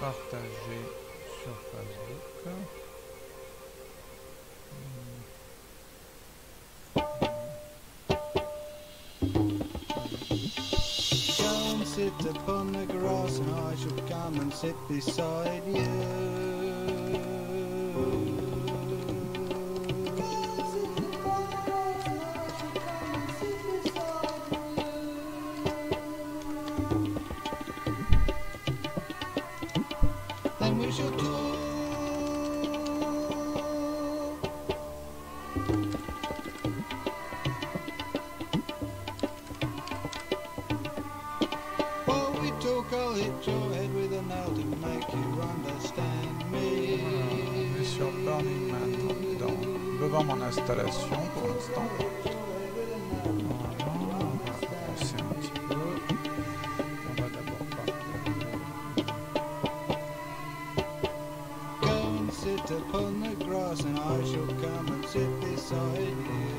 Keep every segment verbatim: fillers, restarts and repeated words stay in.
partager sur Facebook. Go and sit upon the grass and I shall come and sit beside you. Then we shall talk. While we talk, I'll hit your head with a nail to make you understand me. Voilà, on est sur Burning Man, dans, devant mon installation pour l'instant. Voilà, on va avancer un petit peu. On va d'abord partager. Go and sit upon the grass and I shall come and sit beside you.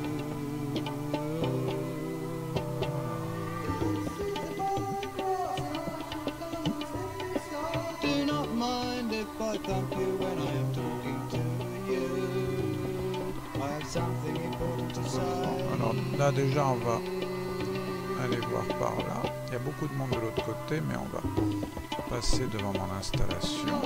Do not mind if I thump you when I am talking to you. I have something important to say. Alors là déjà on va aller voir par là. Il y a beaucoup de monde de l'autre côté, mais on va passer devant mon installation.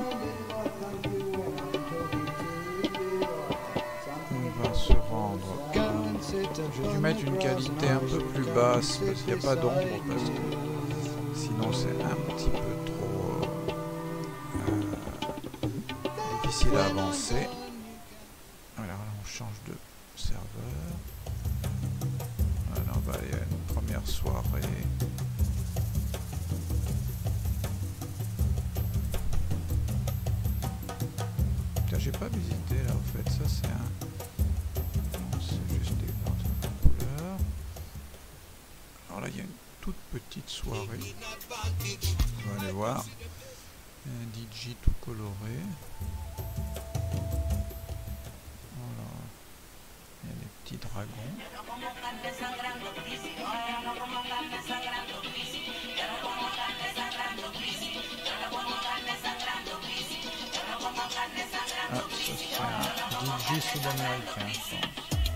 On va se rendre. J'ai dû mettre une qualité un peu plus basse parce qu'il n'y a pas d'ombre, parce que sinon c'est un petit peu trop euh, difficile à avancer. Alors là on change de serveur. Voilà, on va aller à une première soirée. Putain, j'ai pas visité là au fait, ça c'est un... Non, c'est juste des couleurs. Alors là il y a une toute petite soirée. On va aller voir. Un D J tout coloré. Voilà. Il y a des petits dragons. Ah, ça c'est un D J sud-américain, je pense.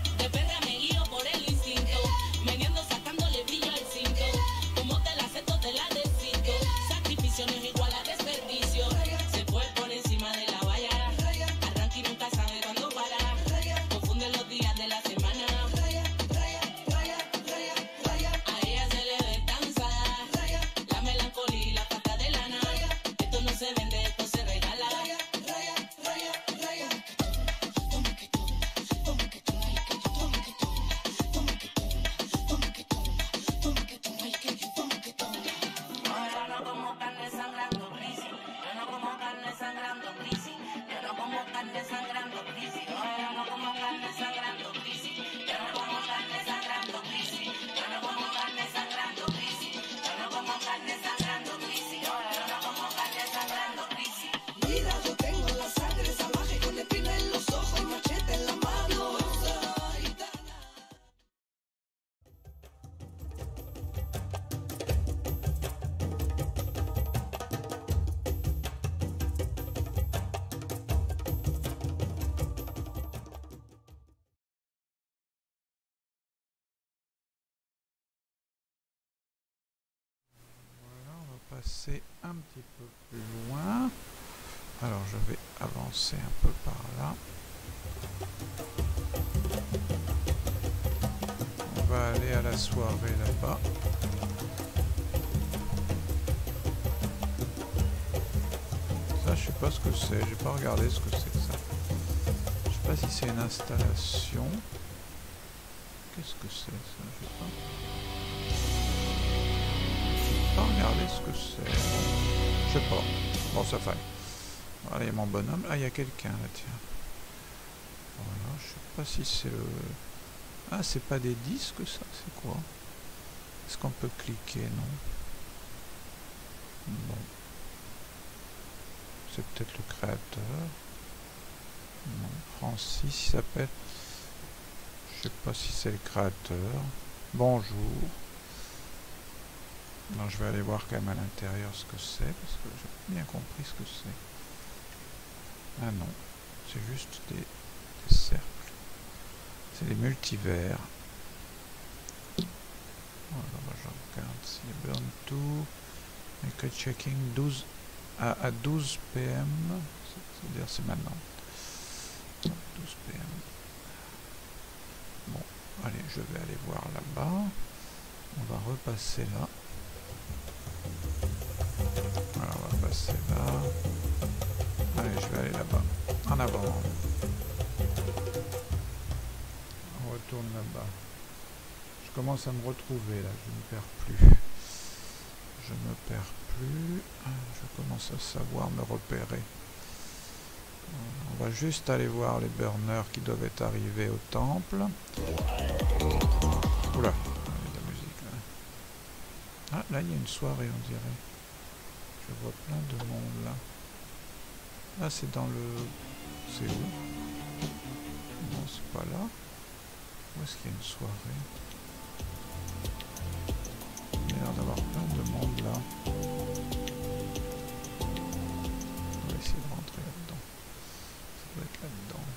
Passer un petit peu plus loin. Alors je vais avancer un peu par là. On va aller à la soirée là-bas. Ça je sais pas ce que c'est, j'ai pas regardé ce que c'est que ça. Je sais pas si c'est une installation. Qu'est-ce que c'est ça? Je sais pas. Pas regarder ce que c'est. Je sais pas. Bon, ça fait. Voilà, il y a mon bonhomme. Ah, il y a quelqu'un là, tiens. Voilà, je sais pas si c'est le... Ah, c'est pas des disques, ça? C'est quoi? Est-ce qu'on peut cliquer? Non. Bon. C'est peut-être le créateur. Non, Francis, il s'appelle... Je sais pas si c'est le créateur. Bonjour. Non, je vais aller voir quand même à l'intérieur ce que c'est, parce que j'ai pas bien compris ce que c'est. Ah non, c'est juste des, des cercles. C'est les multivers. Alors, je regarde si burn two, make a checking douze à, à douze p m, c'est-à-dire c'est maintenant. douze p m. Bon, allez, je vais aller voir là-bas. On va repasser là. Voilà, on va passer là. Allez, je vais aller là-bas. En avant. On retourne là-bas. Je commence à me retrouver là, je ne perds plus. Je me perds plus. Je commence à savoir me repérer. On va juste aller voir les burners qui doivent être arrivés au temple. Oula, il y a de la musique là. Ah, là il y a une soirée on dirait. Je vois plein de monde là. Là c'est dans le... C'est où? Non, c'est pas là. Où est-ce qu'il y a une soirée? Il y a l'air d'avoir plein de monde là. On va essayer de rentrer là-dedans. Ça doit être là-dedans.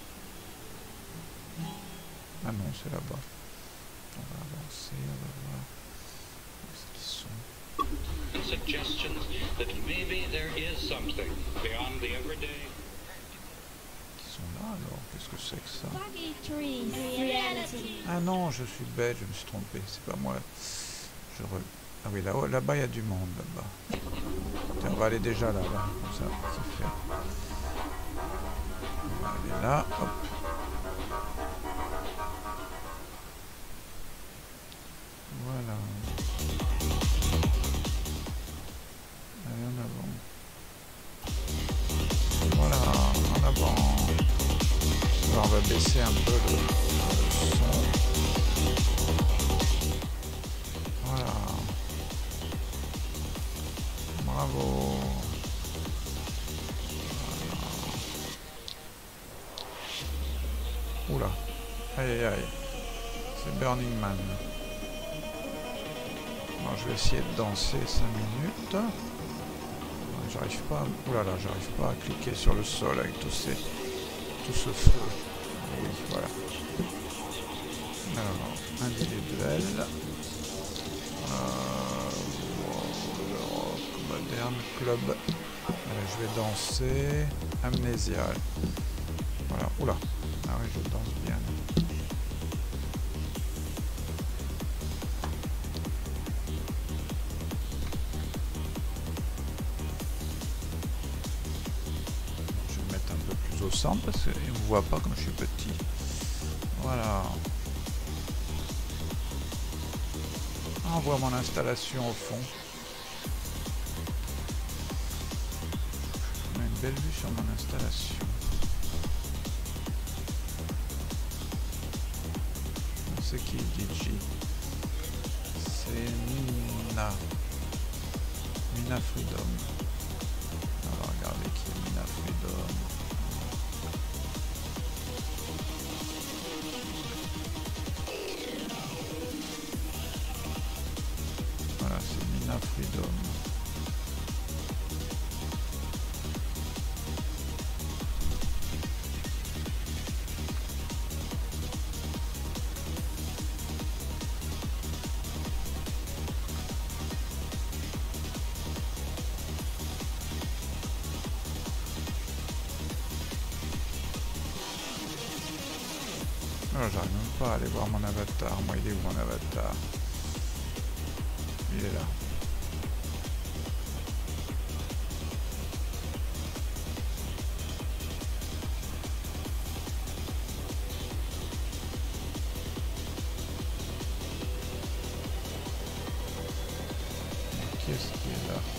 Ah non, c'est là-bas. On va avancer, on va voir où est-ce qu'ils sont. Suggestions that maybe there is something beyond the everyday. Ils sont là alors, qu'est-ce que c'est que ça? Reality. Ah non, je suis bête, je me suis trompé, c'est pas moi. Je re... Ah oui, là-haut, là-bas il y a du monde là-bas. On va aller déjà là, là, comme ça, c'est fait. On va aller là, hop. Voilà. Allez en avant. Voilà, en avant. Alors, on va baisser un peu le, le son. Voilà. Bravo. Voilà. Oula. Aïe aïe aïe. C'est Burning Man. Alors, je vais essayer de danser cinq minutes. J'arrive pas. Oula là, j'arrive pas à cliquer sur le sol avec tous ces, tout ce feu. Oui, voilà. Alors, individuel. Euh, rock, moderne, club. Allez, je vais danser. Amnésial. Voilà. Oula. Ah oui, je danse bien. Au centre parce qu'ils ne me voient pas comme je suis petit. Voilà. On voit mon installation au fond. On a une belle vue sur mon installation. C'est qui D J? C'est Mina. Mina Freedom. On va regarder qui est Mina Freedom. Voilà, c'est Mina Freedom. Alors, j'arrive même pas à aller voir mon avatar. Moi, il est où mon avatar? Il est là. Qu'est-ce qui est là?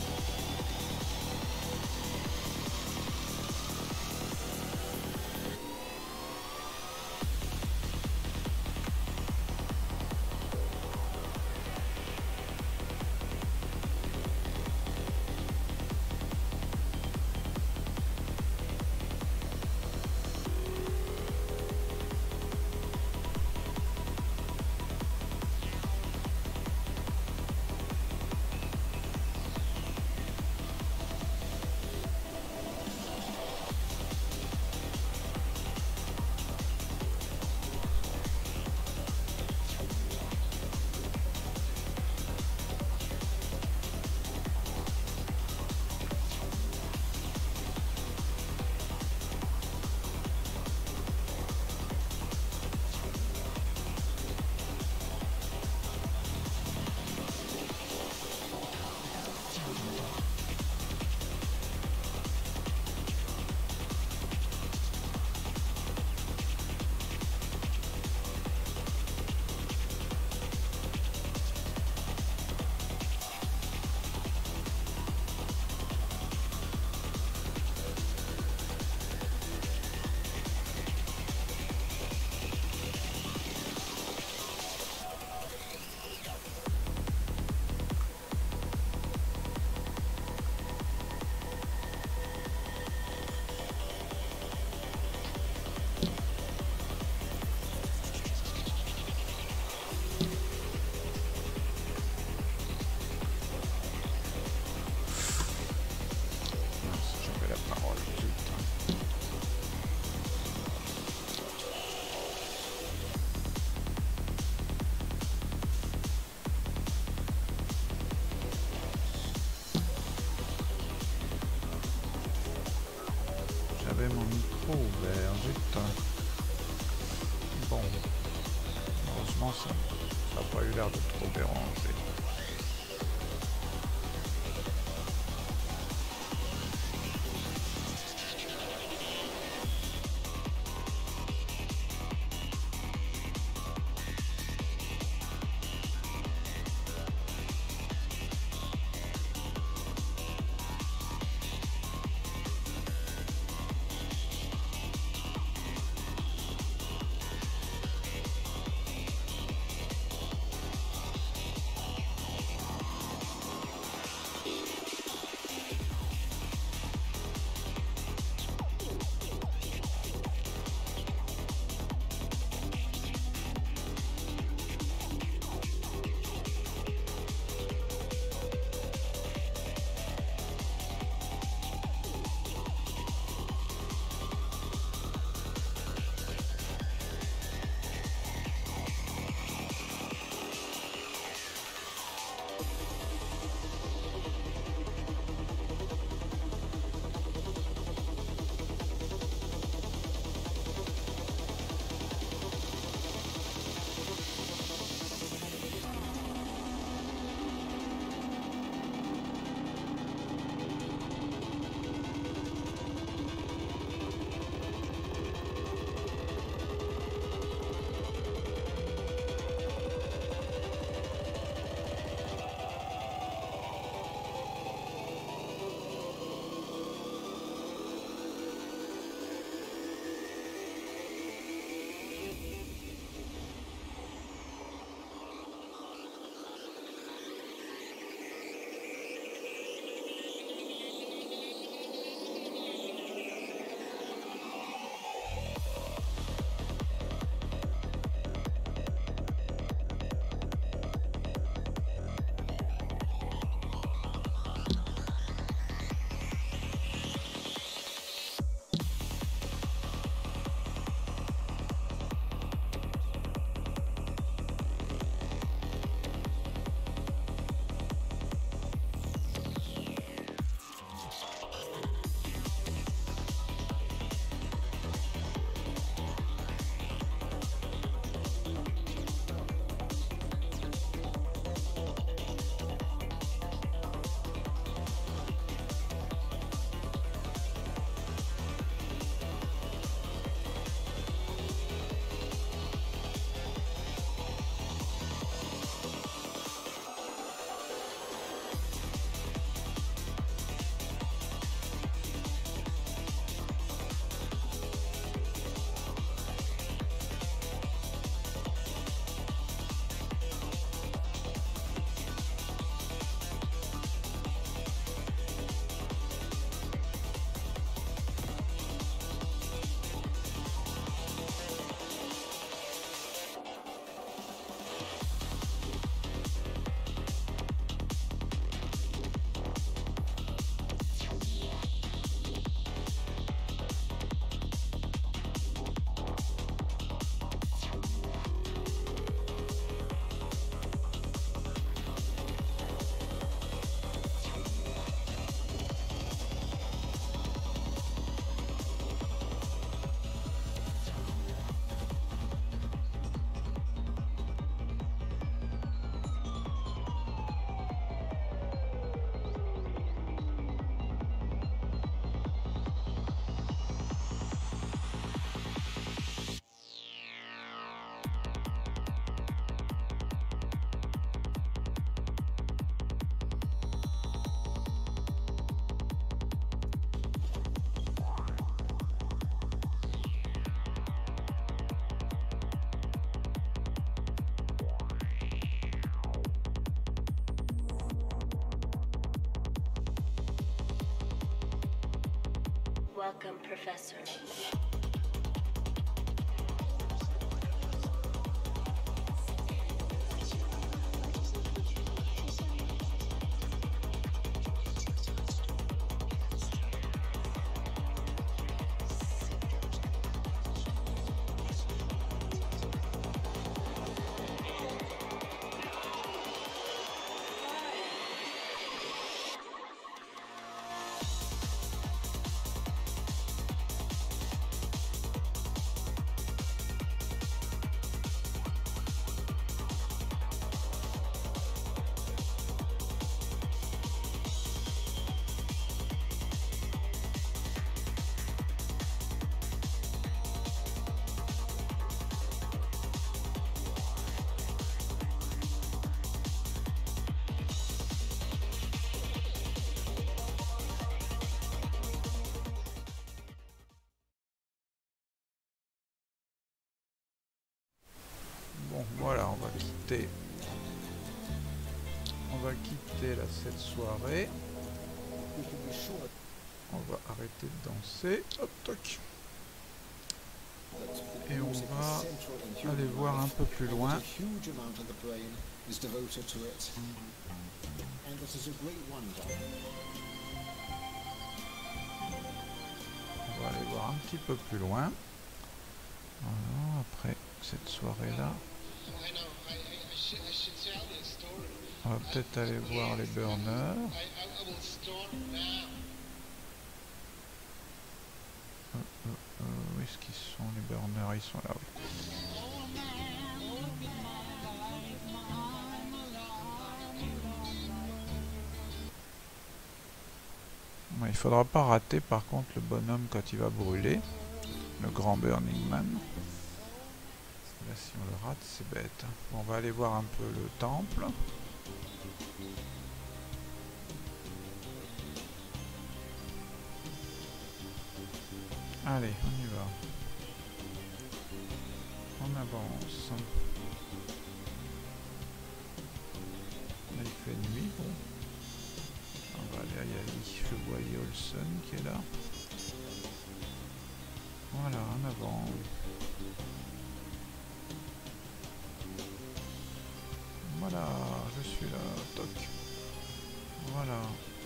honnêtement, ça n'a pas eu l'air de trop déranger. Welcome, Professor. quitter. On va quitter là, cette soirée. On va arrêter de danser. Hop, toc. Et on va aller voir un peu plus loin. On va aller voir un petit peu plus loin. Voilà, après cette soirée-là. On va peut-être aller voir les burners. Euh, euh, euh, où est-ce qu'ils sont les burners? Ils sont là, oui. Bon, il faudra pas rater par contre le bonhomme quand il va brûler. Le grand Burning Man. Là si on le rate c'est bête. Bon, on va aller voir un peu le temple. Allez, on y va. On avance. Là il fait nuit, bon. On va aller à Yali. Je vois Yolson qui est là. Voilà, en avant. Voilà, je suis là, toc. Voilà.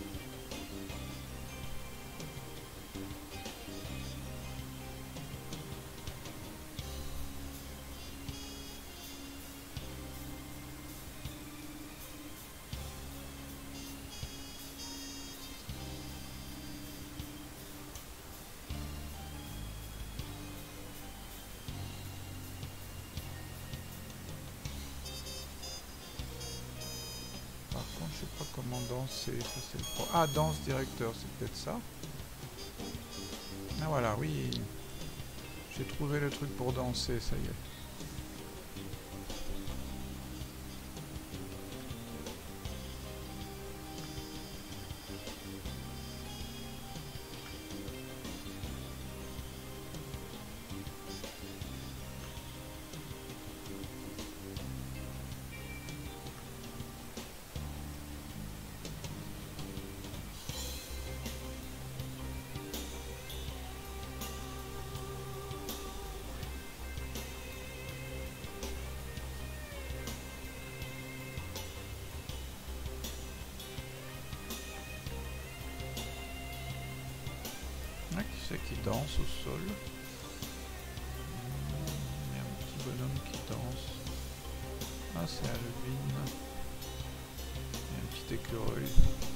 Je sais pas comment danser, ça c'est le pro. Ah, danse directeur, c'est peut-être ça. Ah voilà, oui. J'ai trouvé le truc pour danser, ça y est. Ah, qui c'est qui danse au sol? Il y a un petit bonhomme qui danse. Ah, c'est Alvin. Il y a un petit écureuil.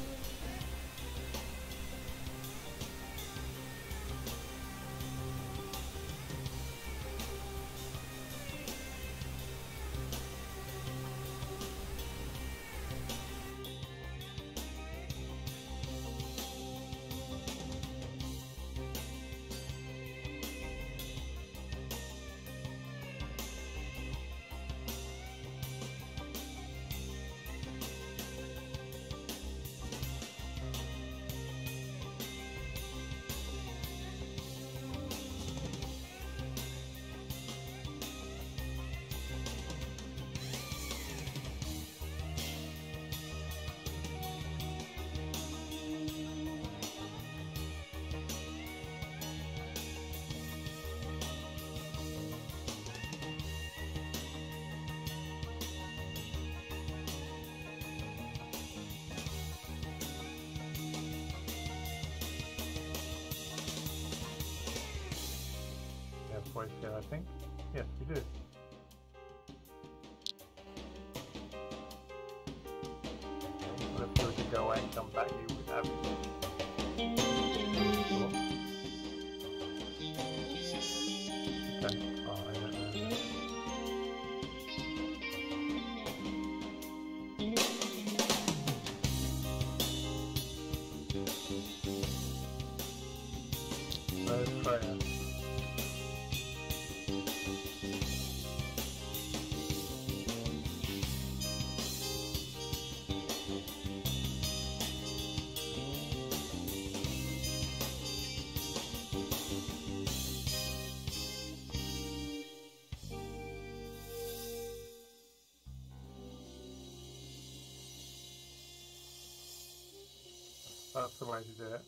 Voice there, I think. Yes, you did. Let's go to go and come back here with everything. Cool. Okay. Oh, I don't know. Let's try it. That's the way to do it.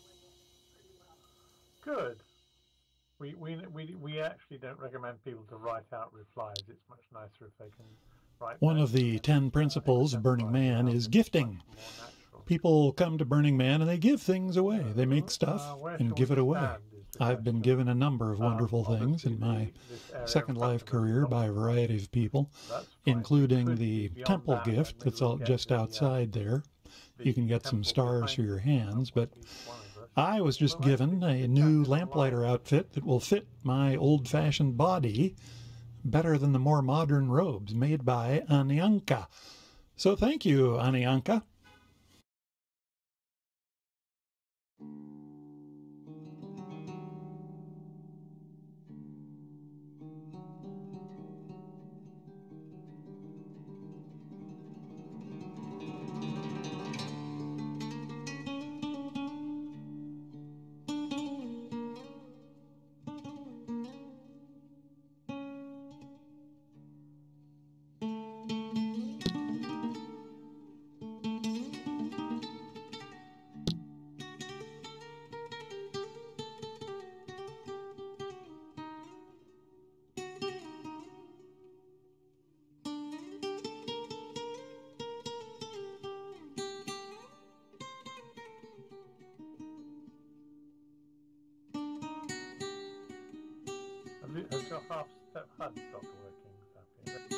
Good. We, we, we, we actually don't recommend people to write out replies. It's much nicer if they can write. One of the ten principles of Burning Man is gifting. People come to Burning Man and they give things away. They make stuff and give it away. I've been given a number of wonderful things in my Second Life career by a variety of people, including the temple gift that's all just outside there. You can get some stars for your hands, but I was just given a new lamplighter outfit that will fit my old-fashioned body better than the more modern robes made by Anyanka. So thank you, Anyanka. Has your half-step H U D stopped working, Zapier?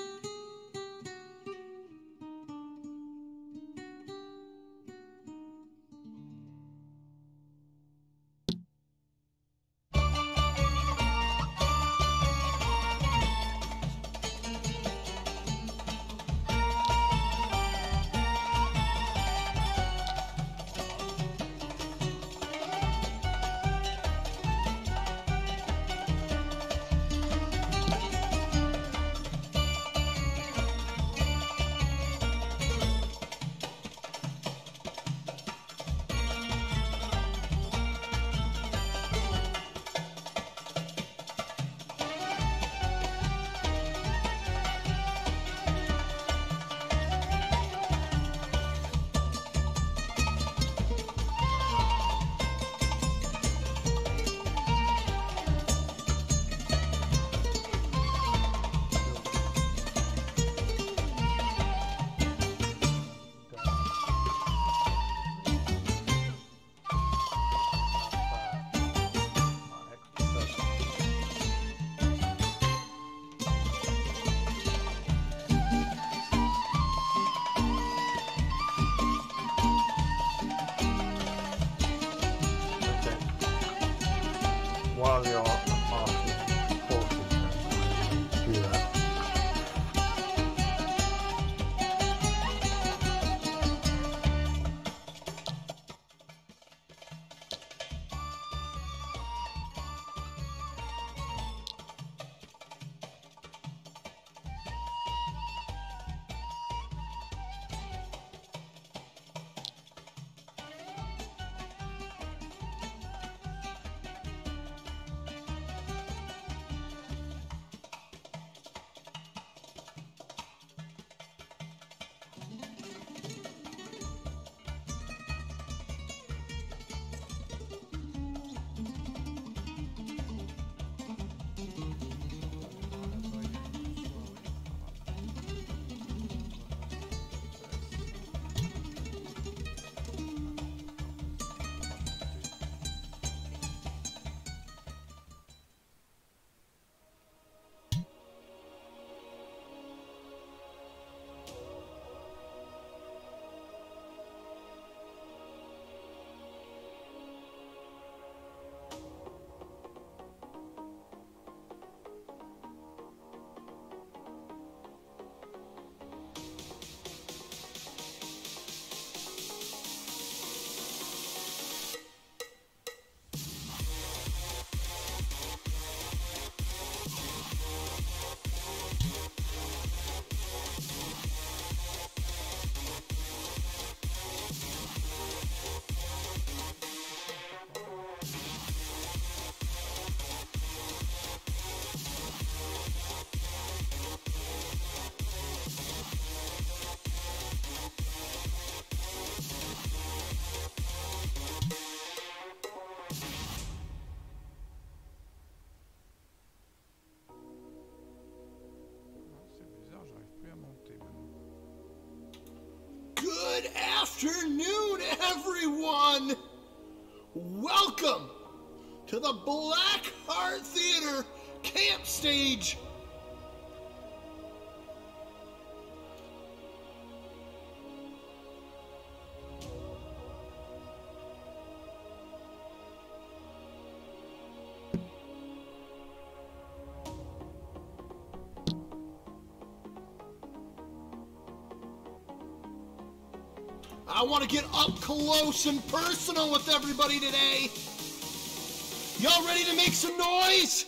Good afternoon, everyone! Welcome to the Black Heart Theater Camp Stage. I want to get up close and personal with everybody today. Y'all ready to make some noise?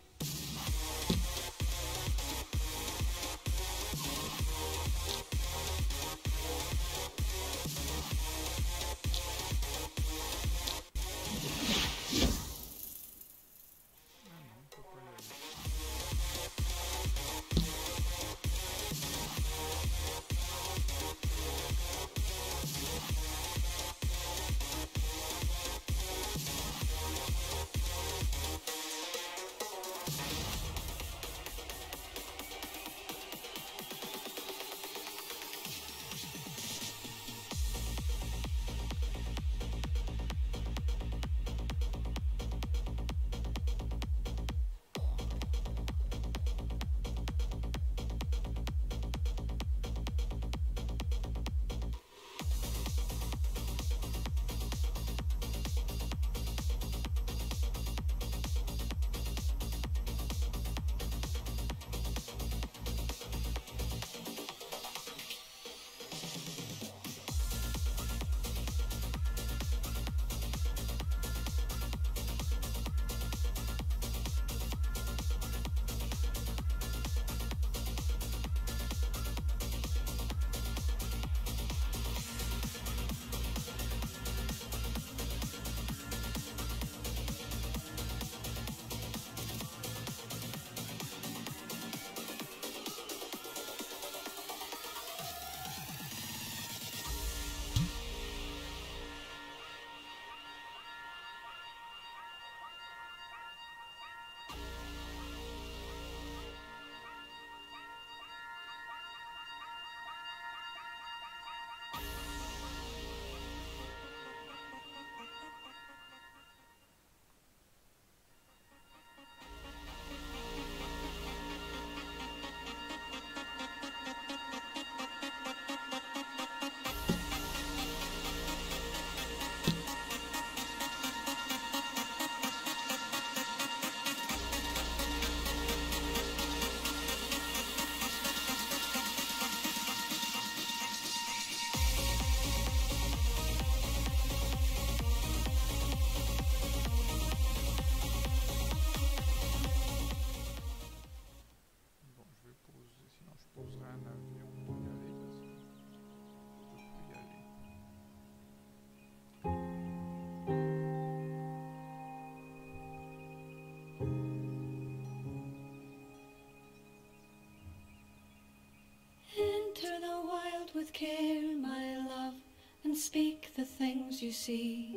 Enter the wild with care, my love, and speak the things you see.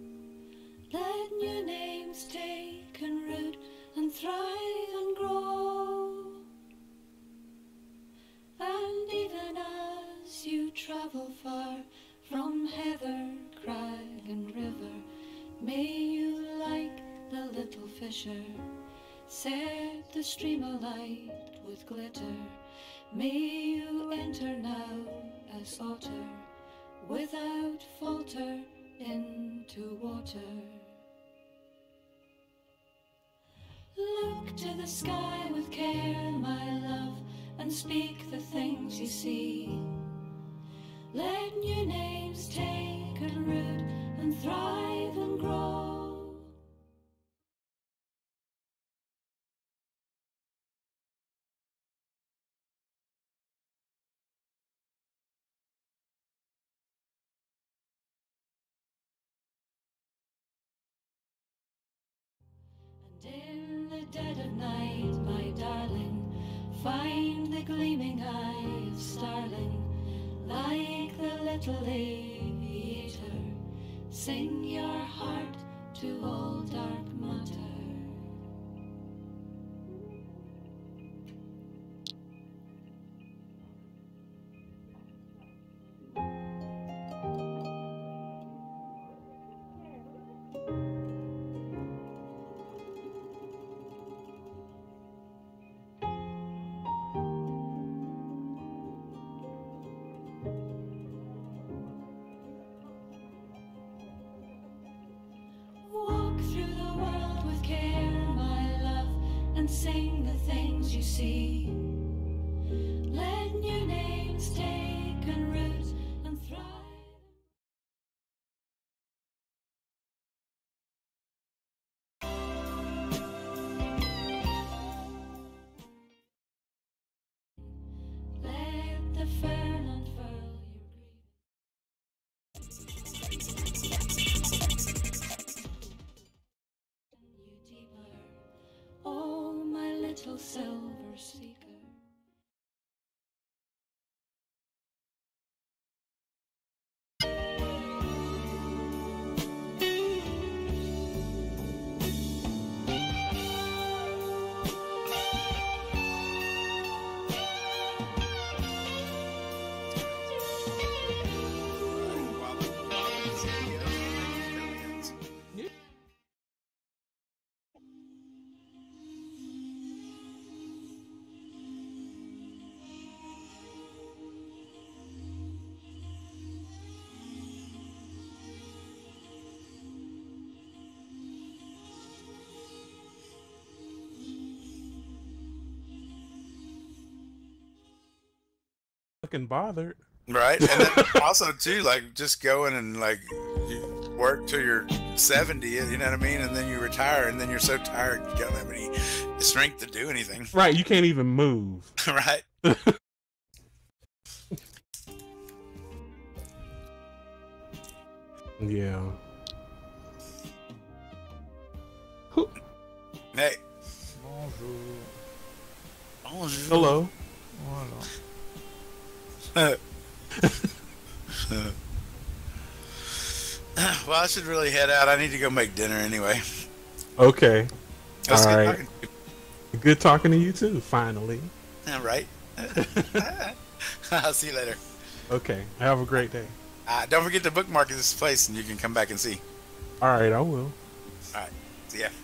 Let new names take and root and thrive and grow. And even as you travel far from heather, crag and river, may you, like the little fisher, set the stream alight with glitter. May you enter now as otter, without falter, into water. Look to the sky with care, my love, and speak the things you see. Let new names take and root and thrive and grow. And in the dead of night, my darling, find the gleaming eye of starling. Like the little aviator, sing your heart to all dark matter. and sing the things you see. Let new names take and root and thrive. Let the fern unfurl your grieving. You deeper, oh my little silver seeker. Fucking bothered. Right, and then also too, like just going and like you work till you're seventy, you know what I mean, and then you retire, and then you're so tired you don't have any strength to do anything. Right, you can't even move. Right. Yeah. Hey. Bonjour. Bonjour. Hello. Voilà. Well, I should really head out. I need to go make dinner anyway. Okay. Let's All get right. talking to you. Good talking to you too. Finally. Yeah, right. I'll see you later. Okay. Have a great day. Uh, don't forget to bookmark this place, and you can come back and see. All right, I will. All right. See ya.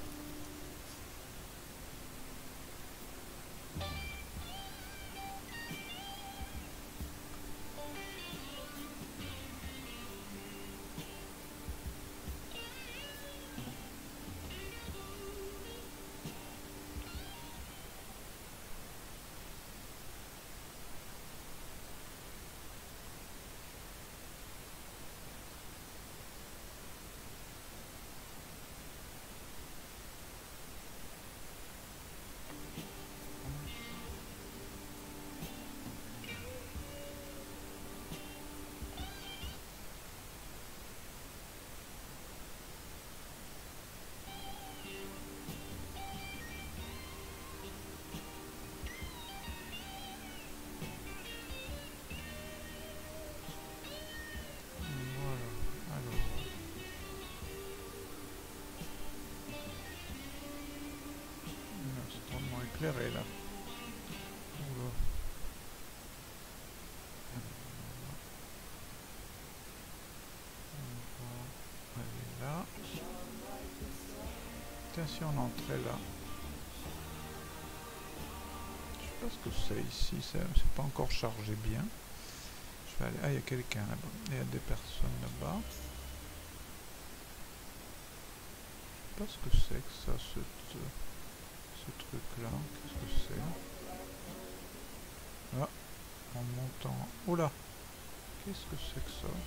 Éclairé là. Oula. On va aller là. Tiens, si on entrait là. Je sais pas ce que c'est ici, c'est pas encore chargé bien. Je vais aller. Ah, il y a quelqu'un là-bas. Il y a des personnes là-bas. Je sais pas ce que c'est que ça, ce, ce truc là. Qu'est-ce que c'est? Ah, en montant. Oula! Qu'est-ce que c'est que ça?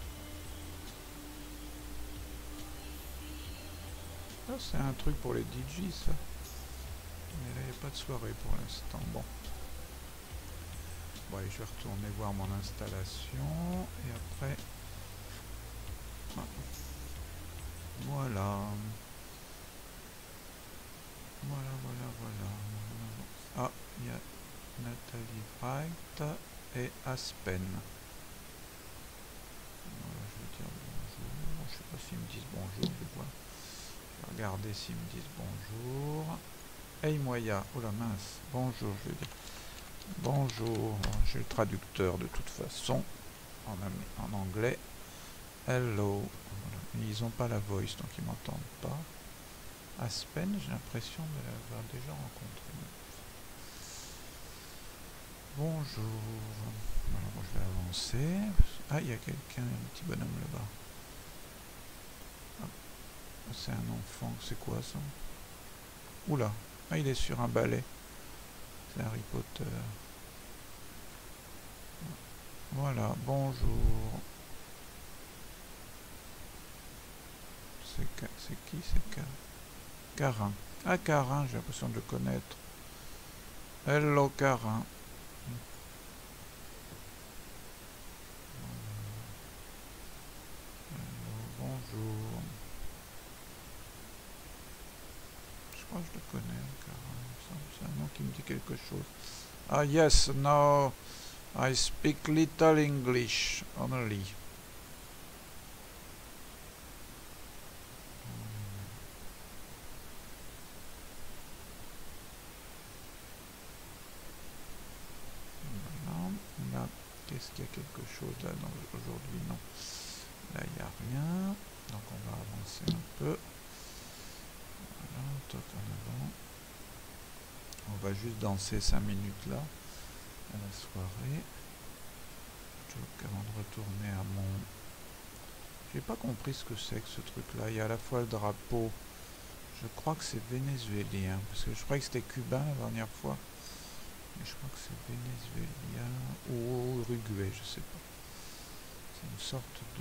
Ah, c'est un truc pour les D J ça. Mais là, il n'y a pas de soirée pour l'instant. Bon. Bon, allez, je vais retourner voir mon installation. Et après... Ah. Voilà. Voilà, voilà, voilà. Ah, il y a Nathalie Wright et Aspen. Voilà, je vais dire bonjour. Je sais pas s'ils me disent bonjour, je vais voir. Je vais regarder s'ils me disent bonjour. Hey Moya, oh la mince, bonjour, je vais dire. Bonjour, j'ai le traducteur de toute façon, en, en anglais. Hello. Voilà. Ils n'ont pas la voice, donc ils m'entendent pas. Aspen, j'ai l'impression de l'avoir déjà rencontré. Bonjour. Alors, bon, je vais avancer. Ah, il y a quelqu'un, un petit bonhomme là-bas. Ah, c'est un enfant, c'est quoi ça? Oula, Ah, il est sur un balai. C'est Harry Potter. Voilà, bonjour. C'est qui? C'est Carin. Ah, Carin, j'ai l'impression de le connaître. Hello, Carin. Hello, bonjour. Je crois que je le connais, Carin. C'est un nom qui me dit quelque chose. Ah, yes, no. I speak little English only. Est-ce qu'il y a quelque chose là? Non, aujourd'hui non. Là il n'y a rien. Donc on va avancer un peu. Voilà, toi en avant. On va juste danser cinq minutes là, à la soirée. Donc avant de retourner à mon... J'ai pas compris ce que c'est que ce truc là. Il y a à la fois le drapeau. Je crois que c'est vénézuélien. Parce que je croyais que c'était cubain la dernière fois. Je crois que c'est vénézuélien ou uruguay, je sais pas. C'est une sorte de,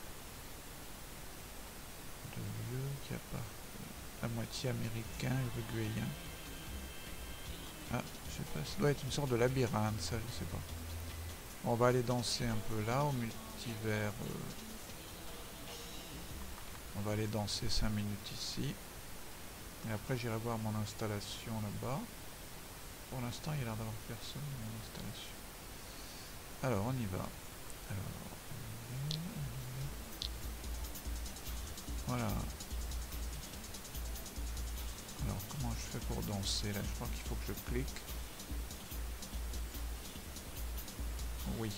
de lieu qui a pas à moitié américain, uruguayen. Ah, je sais pas, ça doit être une sorte de labyrinthe, ça, je sais pas. On va aller danser un peu là, au multivers. Euh, on va aller danser cinq minutes ici. Et après, j'irai voir mon installation là-bas. Pour l'instant, il y a l'air d'avoir personne dans mon installation. Alors, on y va. Alors, voilà. Alors, comment je fais pour danser là? Je crois qu'il faut que je clique. Oui.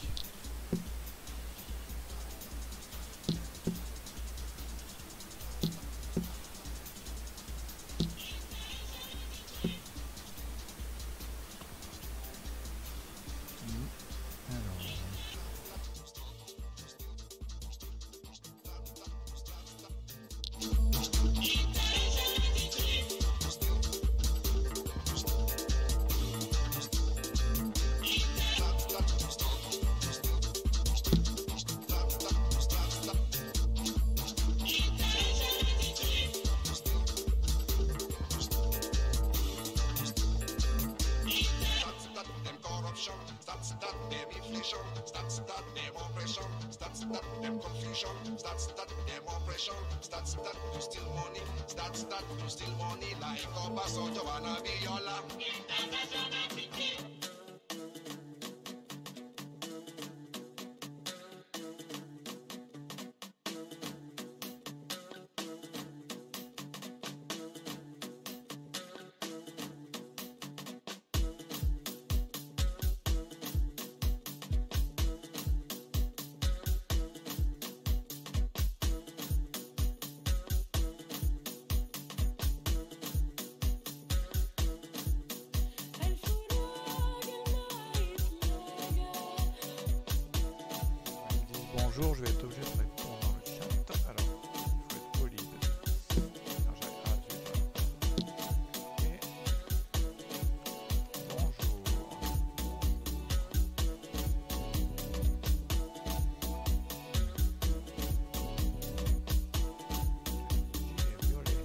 Bonjour, je vais être obligé de répondre dans le chat. Alors, il faut être poli. Alors, j'arrive à okay. Bonjour. Gilet violet.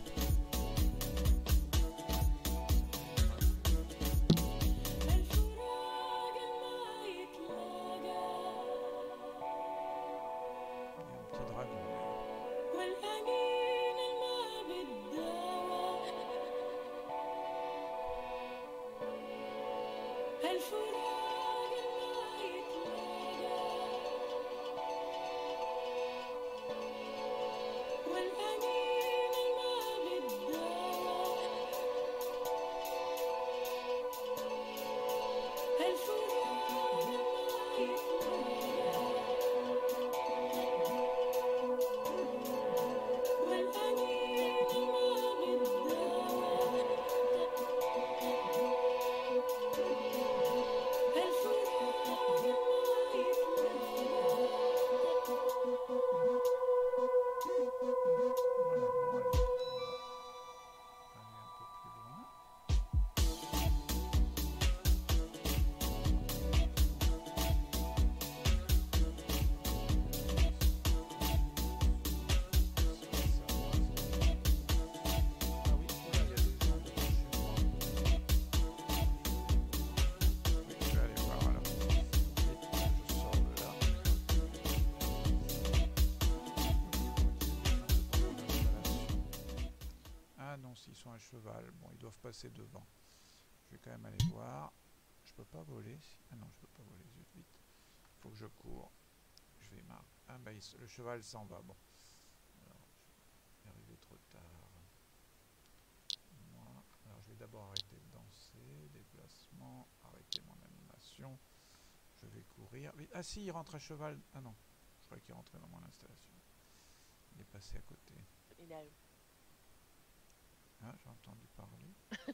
un cheval. Bon, ils doivent passer devant. Je vais quand même aller voir. Je peux pas voler. Ah non, je peux pas voler. Zut, vite. Faut que je cours. Je vais marre. Ah bah, il, le cheval s'en va. Bon. Alors, je vais arriver trop tard. Moi. Alors, je vais d'abord arrêter de danser. Déplacement. Arrêter mon animation. Je vais courir. Ah si, il rentre à cheval. Ah non. Je croyais qu'il rentrait dans mon installation. Il est passé à côté. You know. Ah, j'ai entendu parler.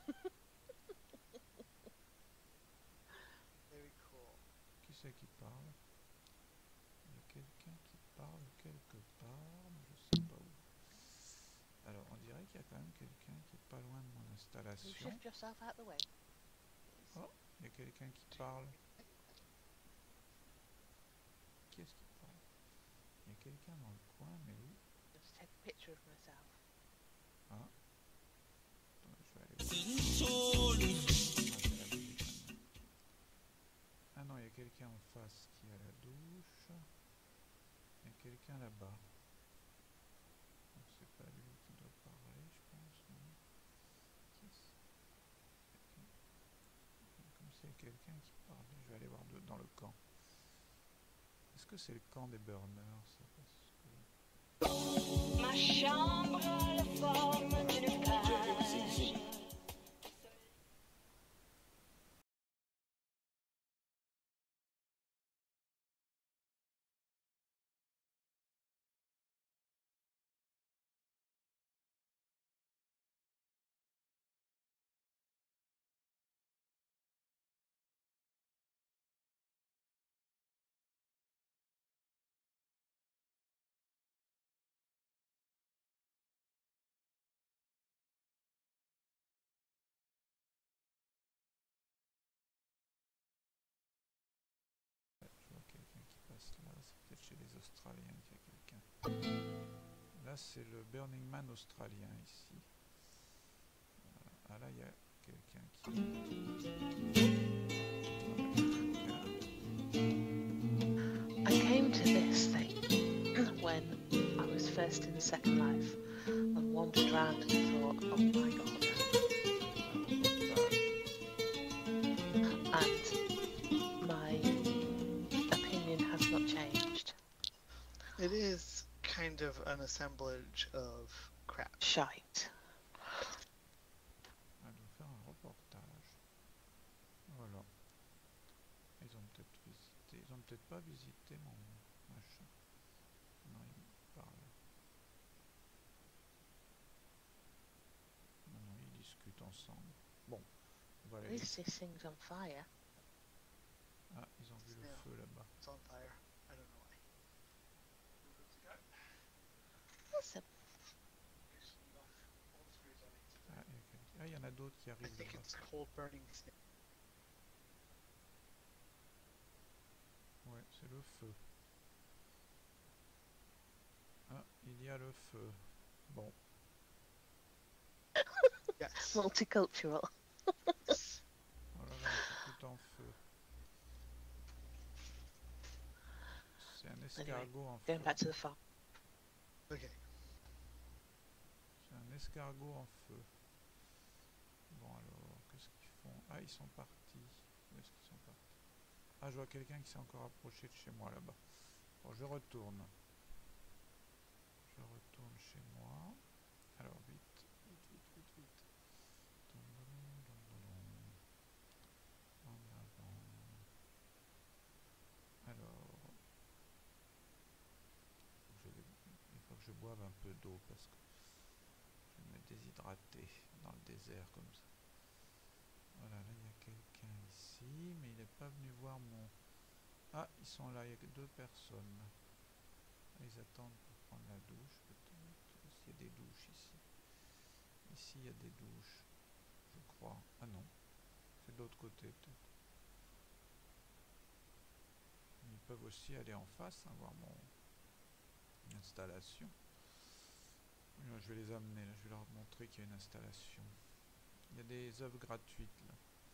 Very cool. Qui c'est qui parle? Il y a quelqu'un qui parle quelque part, mais je sais pas où. Alors, on dirait qu'il y a quand même quelqu'un qui est pas loin de mon installation. You shift yourself out the way. Oh, il y a quelqu'un qui parle. Qui est-ce qui parle? Il y a quelqu'un dans le coin, mais où? Just take a picture of myself. Ah. Attends, je vais aller voir. Ah non, il y a quelqu'un en face qui est à la douche. Il y a quelqu'un là-bas. C'est pas lui qui doit parler, je pense. Non. Qui est-ce? Comme s'il y a quelqu'un qui parle. Je vais aller voir de, dans le camp. Est-ce que c'est le camp des burners, ça? Parce que... Ma chambre a la forme d'une cage. Là, c'est peut-être chez les Australiens qu'il y a quelqu'un. Là, c'est le Burning Man australien ici. Ah là, il y a quelqu'un qui... I came to this thing when I was first in the Second Life and wandered around and thought, oh my god. And my opinion has not changed. It is kind of an assemblage of crap. Shite. Elle doit faire un reportage. Voilà. Ils ont peut-être visité. Ils ont peut-être pas visité mon machin. Non, ils me parlent. Non, non, ils discutent ensemble. Bon, on va At aller. least this thing's on fire. Ah, ils ont vu le feu là-bas. It's on fire. I don't know why. That's a... Ah, il y a quelqu'un- ah, il y en a d'autres qui I arrivent think là-bas. it's cold burning snake. Ouais, c'est le feu. Ah, il y a le feu. Bon. Yes. Multicultural. Oh là là, c'est tout en feu. C'est un escargot en feu. Going back to the farm. Okay. C'est un escargot en feu. Bon alors, qu'est-ce qu'ils font? Ah, ils sont partis. Où est-ce qu'ils sont partis? Ah, je vois quelqu'un qui s'est encore approché de chez moi là-bas. Bon, je retourne. Je retourne chez moi. Alors, vite, vite, vite, vite, vite. Dum, dum, dum, dum, dum. En avant. Alors, je vais, il faut que je boive un peu d'eau parce que je vais me déshydrater dans le désert comme ça. Voilà, là il y a quelqu'un ici, mais il n'est pas venu voir mon... Ah, ils sont là, il y a que deux personnes. Ils attendent pour prendre la douche peut-être. Est-ce qu'il y a des douches ici? Ici il y a des douches, je crois. Ah non, c'est de l'autre côté peut-être. Ils peuvent aussi aller en face, hein, voir mon installation. Je vais les amener, là. Je vais leur montrer qu'il y a une installation. Il y a des œuvres gratuites là.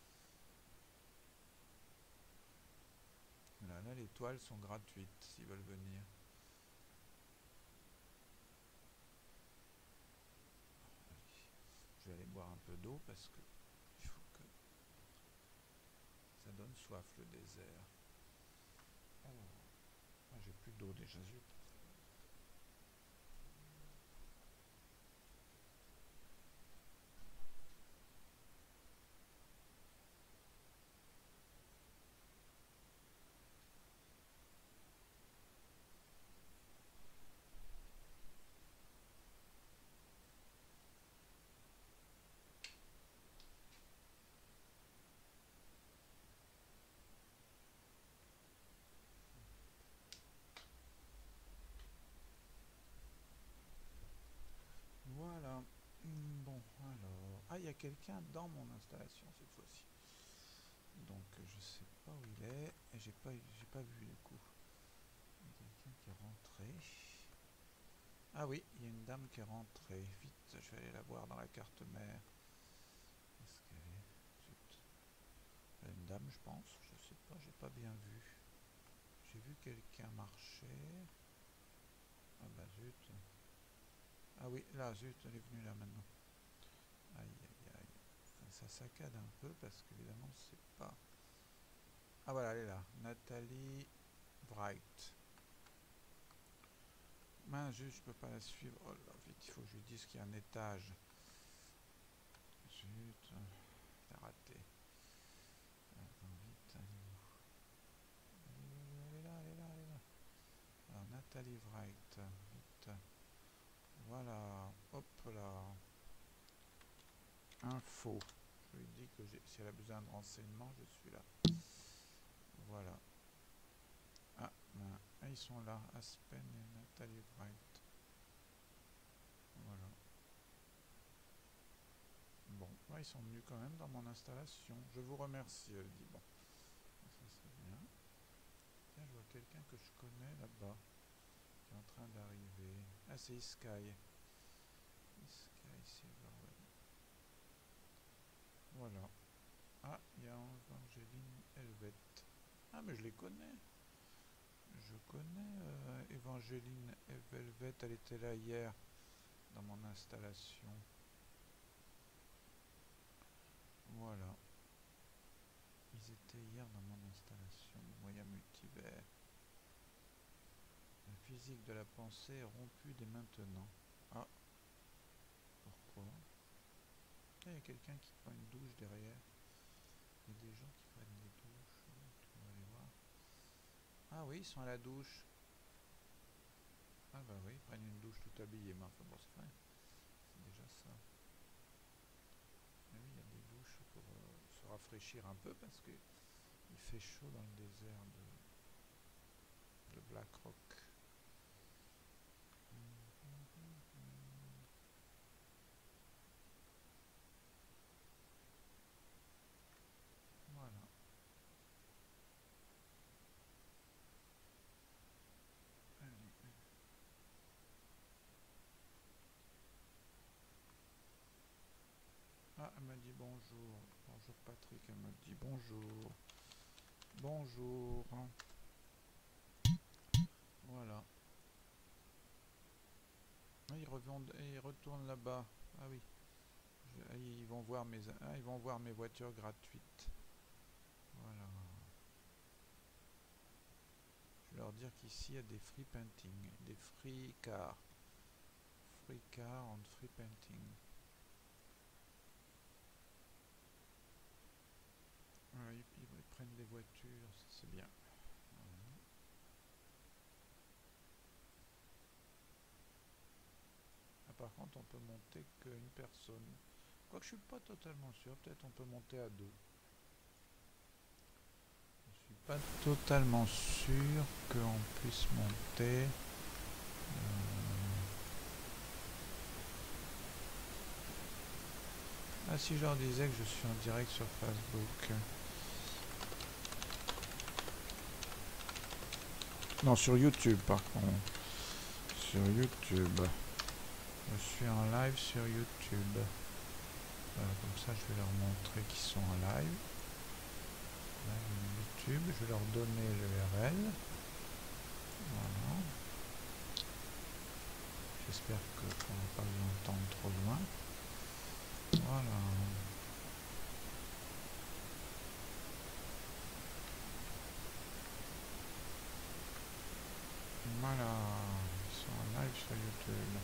Voilà, là les toiles sont gratuites s'ils veulent venir. Je vais aller boire d'eau parce que il faut que ça donne soif le désert. Alors, ah, j'ai plus d'eau déjà, zut. Voilà. Bon, alors... Ah, il y a quelqu'un dans mon installation cette fois-ci. Donc, je sais pas où il est. Et j'ai pas, j'ai pas vu du coup. Il y a quelqu'un qui est rentré. Ah oui, il y a une dame qui est rentrée. Vite, je vais aller la voir dans la carte mère. Est-ce qu'elle est... Zut. Elle est une dame, je pense. Je sais pas, j'ai pas bien vu. J'ai vu quelqu'un marcher. Ah bah zut. Ah oui, là, zut, elle est venue là maintenant. Aïe, aïe, aïe. Ça saccade un peu parce qu'évidemment, c'est pas... Ah voilà, elle est là. Nathalie Wright. Mince, juste, je peux pas la suivre. Oh là, vite, il faut que je lui dise qu'il y a un étage. Zut, j'ai raté. Attends, vite, elle est où? Elle est là, elle est là, elle est là. Alors, Nathalie Wright, vite. Voilà, hop là. Info. Je lui dis que si elle a besoin de renseignements, je suis là. Voilà. Ah, ben, ah, ils sont là, Aspen et Nathalie Wright. Voilà. Bon, ouais, ils sont venus quand même dans mon installation. Je vous remercie, elle dit. Bon, ça c'est bien. Tiens, je vois quelqu'un que je connais là-bas, qui est en train d'arriver. Ah, c'est Sky. Sky Silverwell. Voilà. Ah, il y a Evangeline Helvet. Ah, mais je les connais. Je connais euh, Evangeline Helvet. Elle était là hier dans mon installation. Voilà. Ils étaient hier dans mon installation. Moyen multivers. La physique de la pensée est rompue dès maintenant. Ah. Pourquoi? Il y a quelqu'un qui prend une douche derrière. Il y a des gens qui prennent des douches. On va aller voir. Ah oui, ils sont à la douche. Ah bah oui, ils prennent une douche tout habillés. Mais enfin bon, c'est vrai. C'est déjà ça. Ah oui, il y a des douches pour euh, se rafraîchir un peu parce que il fait chaud dans le désert de, de Black Rock. Voilà. Allez. Ah, elle m'a dit bonjour. Bonjour Patrick, elle m'a dit bonjour. Bonjour. Voilà. Ah, ils, revendent, ils retournent là-bas. Ah oui. Je, ils vont voir mes ah, ils vont voir mes voitures gratuites. Voilà. Je vais leur dire qu'ici il y a des free painting, des free cars. Free car and free painting. Voilà, ils, ils prennent des voitures, c'est bien. Voilà. Ah, par contre, on peut monter qu'une personne. Quoique je suis pas totalement sûr, peut-être on peut monter à deux. Je suis pas totalement sûr qu'on puisse monter. Euh... Ah, si je leur disais que je suis en direct sur Facebook. Non, sur YouTube par contre. Sur YouTube. Je suis en live sur YouTube. Voilà, comme ça je vais leur montrer qu'ils sont en live. Live YouTube, je vais leur donner le U R L. Voilà. J'espère qu'on ne va pas vous entendre trop loin. Voilà. Voilà. Ils sont en live sur YouTube.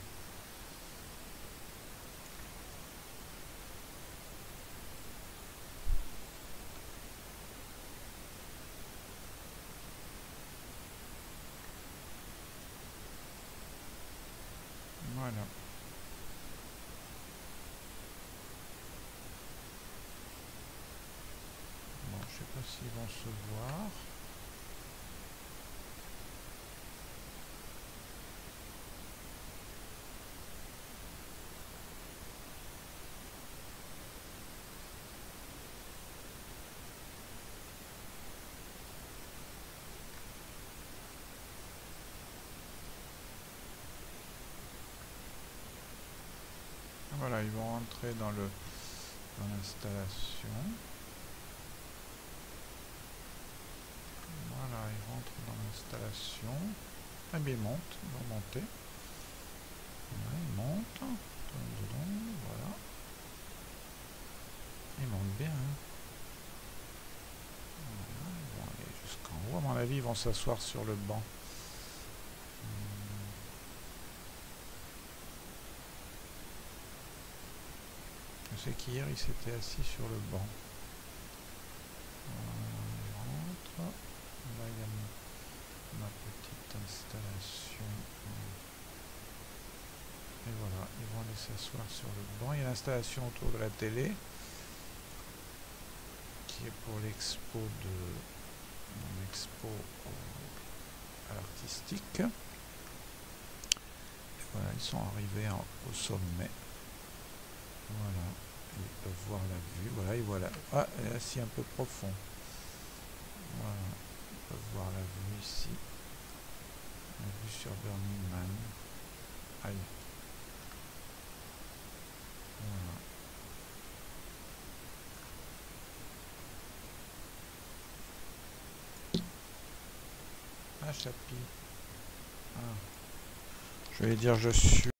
Voilà. Bon, je sais pas s'ils vont se voir. Voilà, ils vont rentrer dans le dans l'installation. Voilà, ils rentrent dans l'installation. Ah bien, ils montent, ils vont monter. Voilà, ils montent. Voilà. Ils montent bien. Hein. Voilà, ils vont aller jusqu'en haut. À mon avis, ils vont s'asseoir sur le banc. Je sais qu'hier, il s'était assis sur le banc. Voilà, il rentre. Là, il y a ma, ma petite installation. Et voilà, ils vont aller s'asseoir sur le banc. Il y a l'installation autour de la télé, qui est pour l'expo de mon expo à l'artistique. Et voilà, ils sont arrivés en, au sommet. Voilà, ils peuvent voir la vue. Voilà, ils voient la... Ah, elle est assise un peu profond. Voilà, ils peuvent voir la vue ici. La vue sur Burning Man. Aïe. Voilà. Ah, Chapi. Ah. Je vais dire je suis...